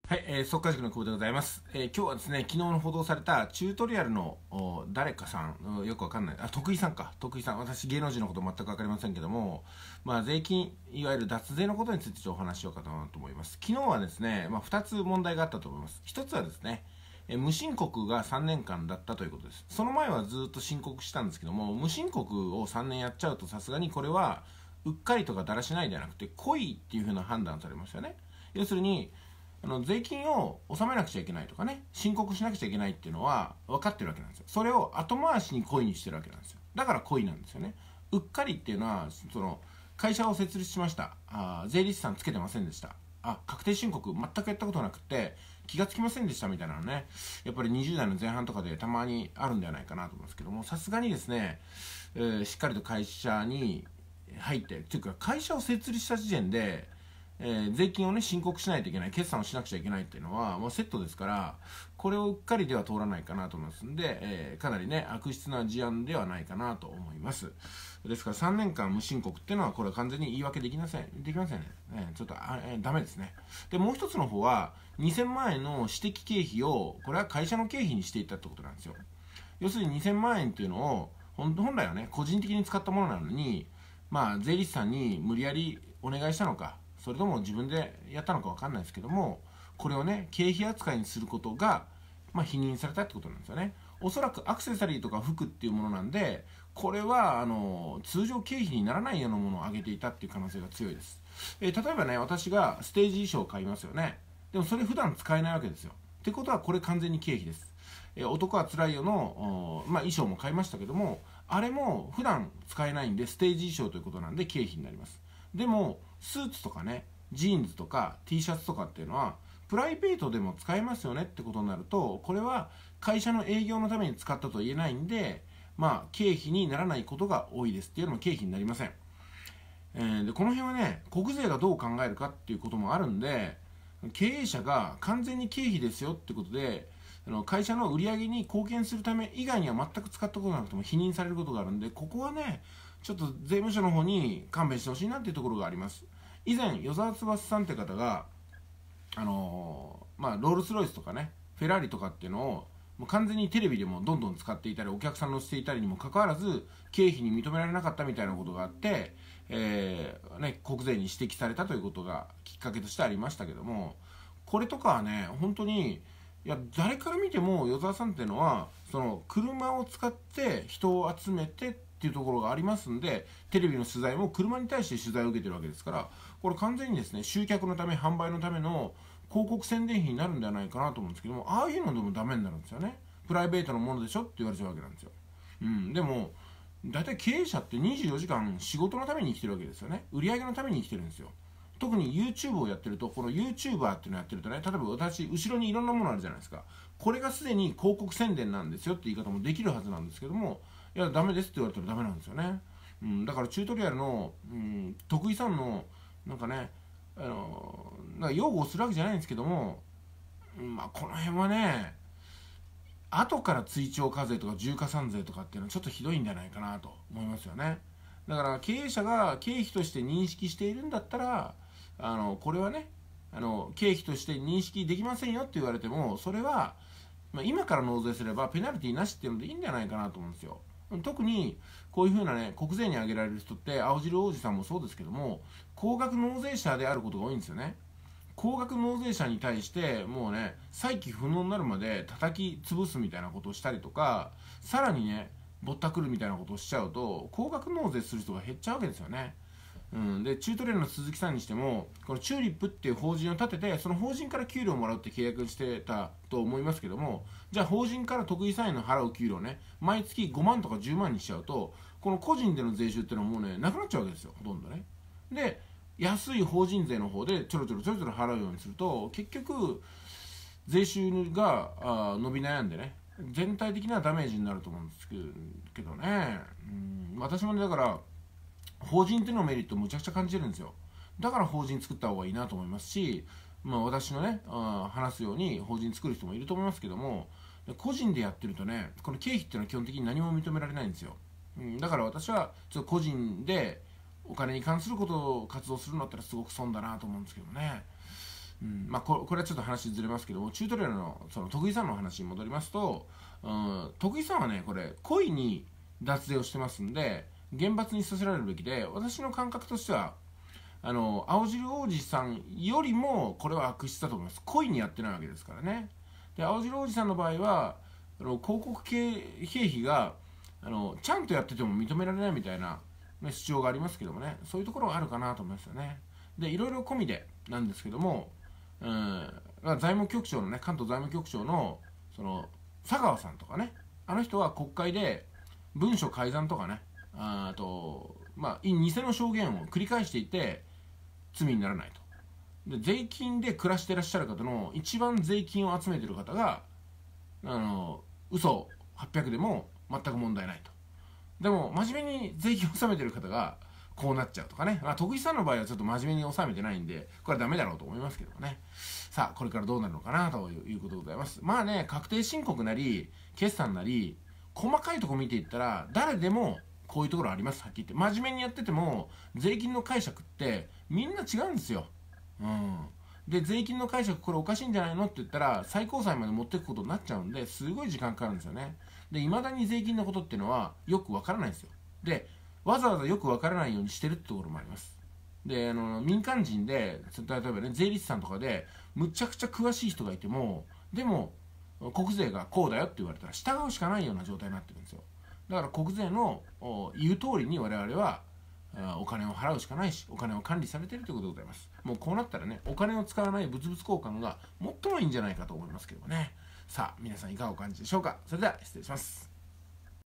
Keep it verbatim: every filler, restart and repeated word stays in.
はい、えー、速稼塾の久保でございます、えー、今日はですね、昨日の報道されたチュートリアルの誰かさん、よくわかんない、あ、徳井さんか、徳井さん、私芸能人のこと全くわかりませんけども、まあ、税金、いわゆる脱税のことについてちょっとお話ししようかなと思います。昨日はですね、まあ、ふたつ問題があったと思います。ひとつはですね、えー無申告がさんねんかんだったということです。その前はずっと申告したんですけども、無申告をさんねんやっちゃうとさすがにこれはうっかりとかだらしないではなくて故意っていうふうな判断されましたよね。要するにあの税金を納めなくちゃいけないとかね、申告しなくちゃいけないっていうのは分かってるわけなんですよ。それを後回しに故意にしてるわけなんですよ。だから故意なんですよね。うっかりっていうのは、その会社を設立しました、あ、税理士さんつけてませんでした、あ、確定申告全くやったことなくて気がつきませんでしたみたいなのね、やっぱりにじゅう代の前半とかでたまにあるんではないかなと思うんですけども、さすがにですね、えーしっかりと会社に入ってっていうか、会社を設立した時点でえー、税金をね申告しないといけない、決算をしなくちゃいけないっていうのはもうセットですから、これをうっかりでは通らないかなと思いますんで、えー、かなりね悪質な事案ではないかなと思います。ですからさんねんかん無申告っていうのはこれは完全に言い訳できませんできませんね、えー、ちょっとあ、えー、ダメですね。でもう一つの方はにせんまんえんの私的経費をこれは会社の経費にしていったってことなんですよ。要するににせんまんえんっていうのを本来はね個人的に使ったものなのに、まあ税理士さんに無理やりお願いしたのか、それとも自分でやったのか分かんないですけども、これをね経費扱いにすることが、まあ、否認されたってことなんですよね。おそらくアクセサリーとか服っていうものなんで、これはあの通常経費にならないようなものを上げていたっていう可能性が強いです。えー例えばね、私がステージ衣装を買いますよね。でもそれ普段使えないわけですよ。ってことはこれ完全に経費です。えー男はつらいよの、まあ、衣装も買いましたけども、あれも普段使えないんでステージ衣装ということなんで経費になります。でもスーツとかね、ジーンズとか T シャツとかっていうのはプライベートでも使えますよねってことになると、これは会社の営業のために使ったと言えないんで、まあ経費にならないことが多いですっていうのも経費になりません。えーでこの辺はね、国税がどう考えるかっていうこともあるんで、経営者が完全に経費ですよってことであの会社の売り上げに貢献するため以外には全く使ったことがなくても否認されることがあるんで、ここはねちょっと税務署の方に勘弁してほしいなっていうところがあります。以前与沢翼さんって方があのーまあ、ロールスロイスとかねフェラーリとかっていうのをもう完全にテレビでもどんどん使っていたりお客さん乗せていたりにもかかわらず経費に認められなかったみたいなことがあって、えーね、国税に指摘されたということがきっかけとしてありましたけども、これとかはね本当にいや誰から見ても与沢さんっていうのはその車を使って人を集めてっていうところがありますんで、テレビの取材も車に対して取材を受けてるわけですから、これ完全にですね集客のため販売のための広告宣伝費になるんではないかなと思うんですけども、ああいうのでもダメになるんですよね。プライベートのものでしょって言われちゃうわけなんですよ。うん、でも大体経営者ってにじゅうよじかん仕事のために生きてるわけですよね。売り上げのために生きてるんですよ。特に YouTube をやってると、この YouTuber っていうのをやってるとね、例えば私後ろにいろんなものあるじゃないですか。これがすでに広告宣伝なんですよって言い方もできるはずなんですけども、いやダメですって言われたらダメなんですよね。うん、だからチュートリアルの、うん、徳井さんのなんかね、あのなんか擁護するわけじゃないんですけども、うん、まあこの辺はね後から追徴課税とか重加算税とかっていうのはちょっとひどいんじゃないかなと思いますよね。だから経営者が経費として認識しているんだったら、あのこれはねあの経費として認識できませんよって言われても、それは、まあ、今から納税すればペナルティなしっていうのでいいんじゃないかなと思うんですよ。特にこういうふうなね国税に挙げられる人って青汁王子さんもそうですけども、高額納税者であることが多いんですよね。高額納税者に対してもうね再起不能になるまで叩き潰すみたいなことをしたりとか、さらにねぼったくるみたいなことをしちゃうと高額納税する人が減っちゃうわけですよね。うん、でチュートリアルの鈴木さんにしてもこのチューリップっていう法人を立てて、その法人から給料をもらうって契約してたと思いますけども、じゃあ法人から徳井さんへの払う給料ね毎月ごまんとかじゅうまんにしちゃうと、この個人での税収っていうのはもうねなくなっちゃうわけですよ、ほとんどね。で安い法人税の方でちょろちょろちょろちょろ払うようにすると、結局税収があ伸び悩んでね全体的なダメージになると思うんですけどね。うん、私もねだから法人っていうのメリットをむちゃくちゃ感じてるんですよ。だから法人作った方がいいなと思いますし、まあ、私のねあ話すように法人作る人もいると思いますけども、個人でやってるとねこの経費っていうのは基本的に何も認められないんですよ。うん、だから私はちょっと個人でお金に関することを活動するんだったらすごく損だなと思うんですけどね。 うんまあ、こ, これはちょっと話ずれますけども、チュートリアルのその徳井さんの話に戻りますと、うん、徳井さんはねこれ故意に脱税をしてますんで厳罰にさせられるべきで、私の感覚としてはあの青汁王子さんよりもこれは悪質だと思います。故意にやってないわけですからね。で青汁王子さんの場合はあの広告経費があのちゃんとやってても認められないみたいな、ね、主張がありますけどもね、そういうところがあるかなと思いますよね。でいろいろ込みでなんですけども、うん、財務局長のね、関東財務局長のその佐川さんとかね、あの人は国会で文書改ざんとかね、あとまあ偽の証言を繰り返していて罪にならないと。で税金で暮らしていらっしゃる方の一番税金を集めている方があの嘘はっぴゃくでも全く問題ないと。でも真面目に税金を納めている方がこうなっちゃうとかね、まあ、徳井さんの場合はちょっと真面目に納めてないんでこれはダメだろうと思いますけどね。さあこれからどうなるのかなということでございます。まあね、確定申告なり決算なり細かいところ見ていったら誰でもこういうところあります。はっきり言って真面目にやってても税金の解釈ってみんな違うんですよ。うんで税金の解釈これおかしいんじゃないのって言ったら最高裁まで持っていくことになっちゃうんで、すごい時間かかるんですよね。でいまだに税金のことっていうのはよくわからないんですよ。でわざわざよくわからないようにしてるってところもあります。であの民間人で例えばね税理士さんとかでむちゃくちゃ詳しい人がいてもでも国税がこうだよって言われたら従うしかないような状態になってるんですよ。だから国税の言う通りに我々はお金を払うしかないし、お金を管理されているということでございます。もうこうなったらね、お金を使わない物々交換が最もいいんじゃないかと思いますけどもね。さあ皆さんいかがお感じでしょうか。それでは失礼します。